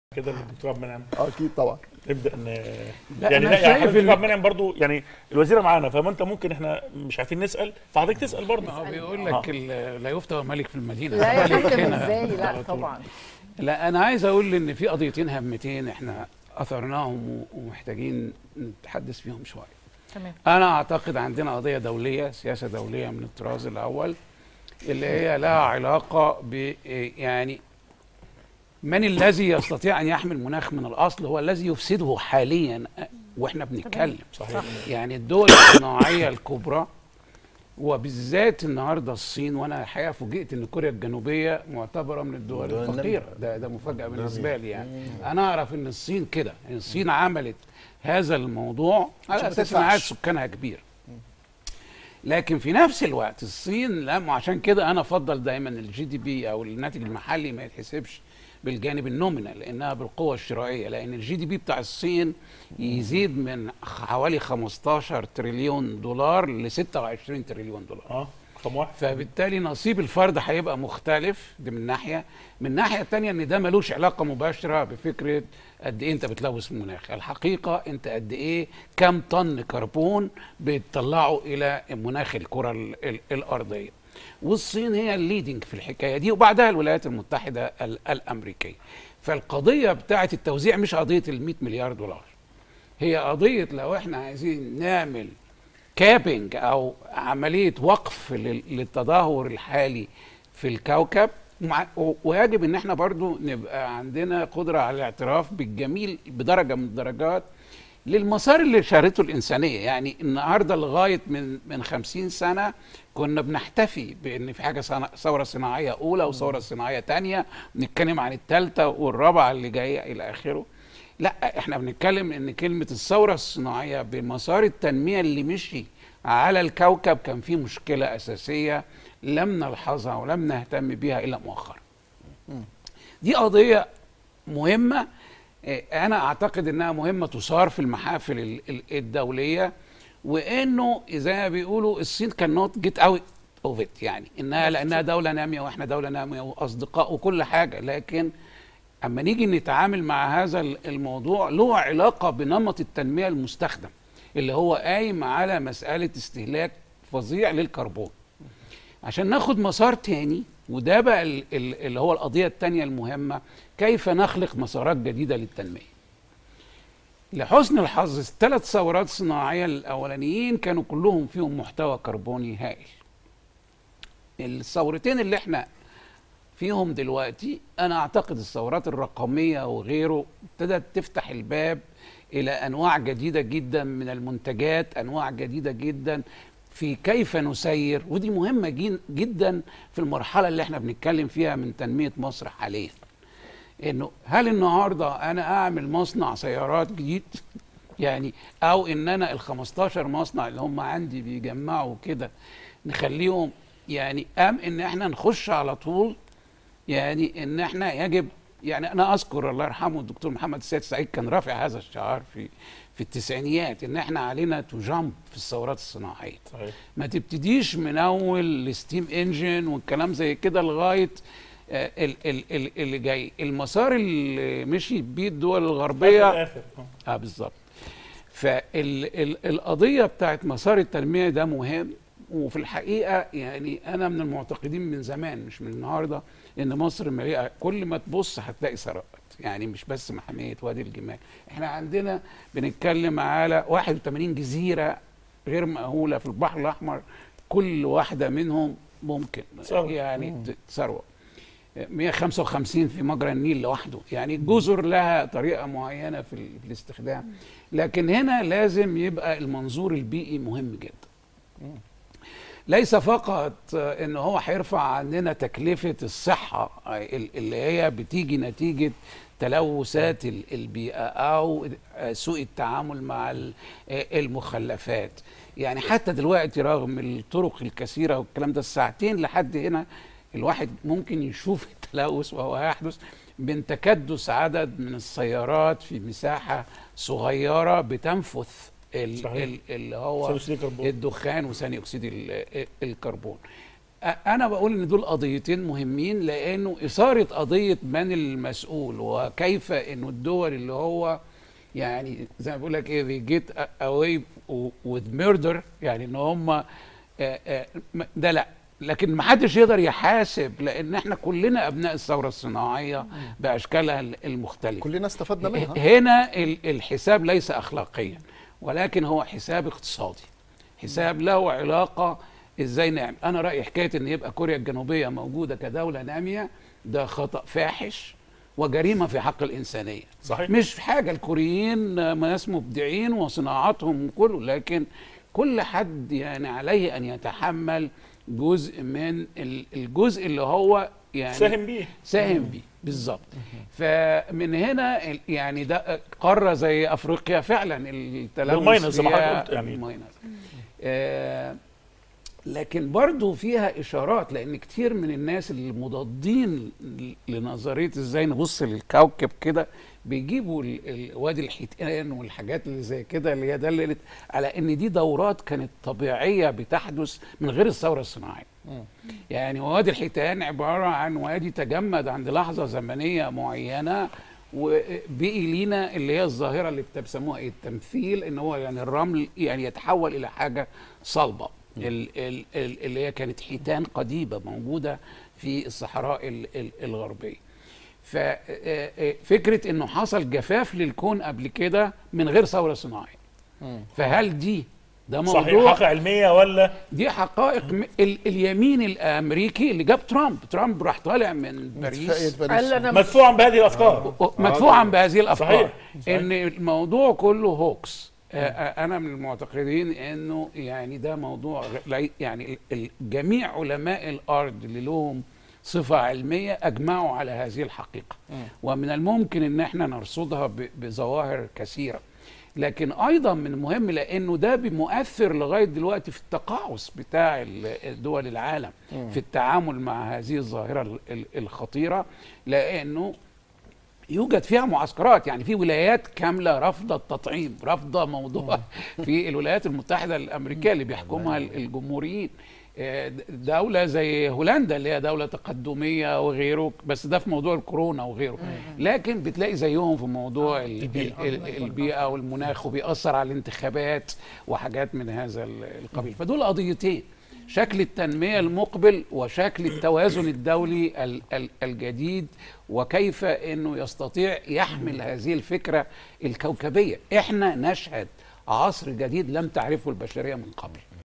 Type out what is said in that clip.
كده الدكتور عبد المنعم. اكيد طبعا. نبدا لا يعني أنا لا يعني شايف الدكتور عبد المنعم برضه يعني الوزيره معانا، فما انت ممكن احنا مش عارفين نسال فحضرتك تسال برضه. هو بيقول لك لا يفتى ملك في المدينه. لا يا ملك فندم هنا ازاي؟ لا على طول. طبعا. لا انا عايز اقول ان في قضيتين هامتين احنا اثرناهم ومحتاجين نتحدث فيهم شويه. تمام. انا اعتقد عندنا قضيه دوليه، سياسه دوليه من الطراز الاول اللي هي لها علاقه ب يعني من الذي يستطيع ان يحمي المناخ من الاصل، هو الذي يفسده حاليا واحنا بنتكلم. صحيح. يعني الدول الصناعيه الكبرى وبالذات النهارده الصين، وانا الحقيقه فوجئت ان كوريا الجنوبيه معتبره من الدول الفقيره، ده مفاجاه بالنسبه لي. يعني انا اعرف ان الصين كده، يعني الصين عملت هذا الموضوع على اساس ان عدد سكانها كبير، لكن في نفس الوقت الصين لم، عشان كده انا افضل دايما الجي دي بي او الناتج المحلي ما يتحسبش بالجانب النومينال لانها بالقوه الشرائيه، لان الجي دي بي بتاع الصين يزيد من حوالي 15 تريليون دولار ل 26 تريليون دولار. رقم واحد. فبالتالي نصيب الفرد هيبقى مختلف، دي من ناحيه. من الناحيه الثانيه ان ده ملوش علاقه مباشره بفكره قد ايه انت بتلوث المناخ، الحقيقه انت قد ايه كم طن كربون بتطلعه الى مناخ الكره الارضيه. والصين هي الليدنج في الحكايه دي، وبعدها الولايات المتحده الامريكيه. فالقضيه بتاعه التوزيع مش قضيه ال 100 مليار دولار، هي قضيه لو احنا عايزين نعمل كابينج او عمليه وقف للتدهور الحالي في الكوكب، ويجب ان احنا برضو نبقى عندنا قدره على الاعتراف بالجميل بدرجه من الدرجات للمسار اللي شارته الإنسانية. يعني النهاردة لغاية من 50 سنة كنا بنحتفي بأن في حاجة ثورة صناعية أولى وثورة صناعية تانية، ونتكلم عن الثالثة والرابعة اللي جاية إلى آخره. لا، احنا بنتكلم ان كلمة الثورة الصناعية بمسار التنمية اللي مشي على الكوكب كان فيه مشكلة أساسية لم نلحظها ولم نهتم بها إلا مؤخرا. دي قضية مهمة، أنا أعتقد أنها مهمة تصار في المحافل الدولية، وإنه زي ما بيقولوا الصين كان نوت جيت أوت أوف إت، يعني إنها لأنها دولة نامية وإحنا دولة نامية وأصدقاء وكل حاجة، لكن أما نيجي نتعامل مع هذا الموضوع له علاقة بنمط التنمية المستخدم اللي هو قايم على مسألة استهلاك فظيع للكربون. عشان ناخد مسار تاني، وده بقى اللي هو القضية التانية المهمة، كيف نخلق مسارات جديدة للتنمية. لحسن الحظ الثلاث ثورات صناعية الأولانيين كانوا كلهم فيهم محتوى كربوني هائل. الثورتين اللي احنا فيهم دلوقتي أنا أعتقد الثورات الرقمية وغيره ابتدت تفتح الباب إلى أنواع جديدة جدا من المنتجات، أنواع جديدة جدا في كيف نسير، ودي مهمة جدا في المرحلة اللي احنا بنتكلم فيها من تنمية مصر حاليا. إنه هل النهاردة أنا أعمل مصنع سيارات جديد يعني، أو إن أنا ال15 مصنع اللي هم عندي بيجمعوا كده نخليهم يعني إن احنا نخش على طول، يعني ان احنا يجب، يعني انا اذكر الله يرحمه الدكتور محمد السيد سعيد كان رافع هذا الشعار في التسعينيات، ان احنا علينا تو جامب في الثورات الصناعيه. صحيح. ما تبتديش من اول الستيم انجن والكلام زي كده لغايه اللي جاي المسار اللي مشي بيه الدول الغربيه. بالظبط. فالقضيه بتاعت مسار التنميه ده مهم، وفي الحقيقه يعني انا من المعتقدين من زمان مش من النهارده ان مصر مليئه، كل ما تبص هتلاقي ثروات، يعني مش بس محميه وادي الجمال، احنا عندنا بنتكلم على 81 جزيره غير مأهوله في البحر الاحمر، كل واحده منهم ممكن يعني ثروه. 155 في مجرى النيل لوحده، يعني الجزر لها طريقه معينه في الاستخدام، لكن هنا لازم يبقى المنظور البيئي مهم جدا. ليس فقط ان هو هيرفع عننا تكلفة الصحة اللي هي بتيجي نتيجة تلوثات البيئة او سوء التعامل مع المخلفات. يعني حتى دلوقتي رغم الطرق الكثيرة والكلام ده، الساعتين لحد هنا الواحد ممكن يشوف التلوث وهو يحدث من تكدس عدد من السيارات في مساحة صغيرة بتنفث اللي هو الدخان وثاني اكسيد الكربون. انا بقول ان دول قضيتين مهمين، لانه اثاره قضيه من المسؤول وكيف انه الدول اللي هو يعني زي ما بقول لك ايه they get away with murder، يعني ان هم ده لا، لكن ما حدش يقدر يحاسب، لان احنا كلنا ابناء الثوره الصناعيه باشكالها المختلفه، كلنا استفدنا منها. هنا الحساب ليس اخلاقيا، ولكن هو حساب اقتصادي، حساب له علاقه ازاي نعمل. انا رايي حكايه ان يبقى كوريا الجنوبيه موجوده كدوله ناميه ده خطا فاحش وجريمه في حق الانسانيه. صحيح. مش حاجه، الكوريين ناس مبدعين وصناعاتهم كله، لكن كل حد يعني عليه ان يتحمل جزء من الجزء اللي هو يعني ساهم بيه بالظبط. فمن هنا يعني ده قاره زي افريقيا فعلا التلوث فيها يعني لكن برضو فيها اشارات، لان كتير من الناس المضادين لنظريه ازاي نبص للكوكب كده بيجيبوا وادي الحيتان والحاجات اللي زي كده اللي هي دلت على ان دي دورات كانت طبيعيه بتحدث من غير الثوره الصناعيه. يعني وادي الحيتان عباره عن وادي تجمد عند لحظه زمنيه معينه، وبقي لينا اللي هي الظاهره اللي بتسموها ايه التمثيل، ان هو يعني الرمل يعني يتحول الى حاجه صلبه، اللي هي كانت حيتان قديمه موجوده في الصحراء الغربيه. ففكره انه حصل جفاف للكون قبل كده من غير ثوره صناعيه، فهل ده موضوع صحيح حقائق علميه ولا دي حقائق؟ اليمين الامريكي اللي جاب ترامب راح طالع من باريس مدفوعا بهذه الافكار، مدفوعا بهذه الافكار. صحيح. ان الموضوع كله هوكس. انا من المعتقدين انه يعني ده موضوع يعني جميع علماء الارض اللي لهم صفه علميه اجمعوا على هذه الحقيقه، ومن الممكن ان احنا نرصدها بظواهر كثيره، لكن ايضا من المهم لانه ده مؤثر لغايه دلوقتي في التقاعس بتاع دول العالم في التعامل مع هذه الظاهره الخطيره، لانه يوجد فيها معسكرات، يعني في ولايات كامله رافضه التطعيم، رافضه موضوع في الولايات المتحده الامريكيه اللي بيحكمها الجمهوريين. دولة زي هولندا اللي هي دولة تقدمية وغيره، بس ده في موضوع الكورونا وغيره، لكن بتلاقي زيهم في موضوع البيئة والمناخ، وبيأثر على الانتخابات وحاجات من هذا القبيل. فدول قضيتين، شكل التنمية المقبل وشكل التوازن الدولي الجديد، وكيف انه يستطيع يحمل هذه الفكرة الكوكبية. احنا نشهد عصر جديد لم تعرفه البشرية من قبل.